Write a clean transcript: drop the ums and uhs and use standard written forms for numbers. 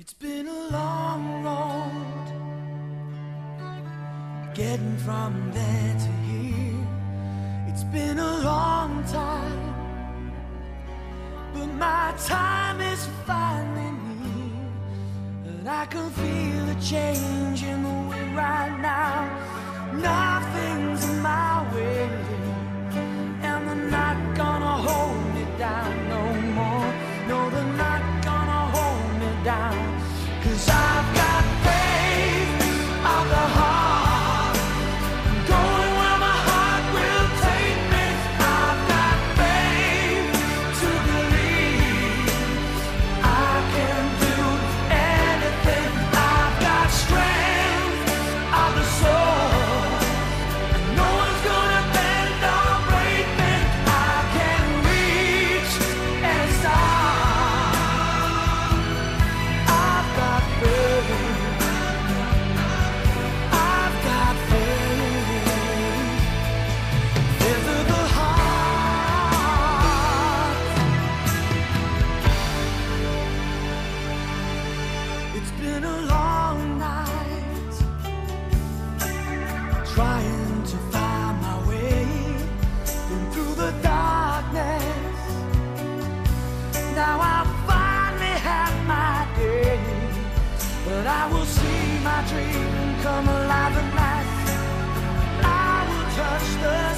It's been a long road getting from there to here. It's been a long time, but my time is finally near. And I can feel a change in the wind right now. Nothing's in my way, and they're not gonna hold me down no more. No, they're not gonna hold me down, 'cause I've got faith of the heart, going where my heart will take me. I've got faith to believe I can do anything. I've got strength of the soul, and no one's gonna bend or break me. I can reach any star. I've got faith. I've got faith. Faith of the heart. It's been a long night trying to find my way. Been through the darkness. Now I finally have my day, but I will see my dream come alive at last. I will touch the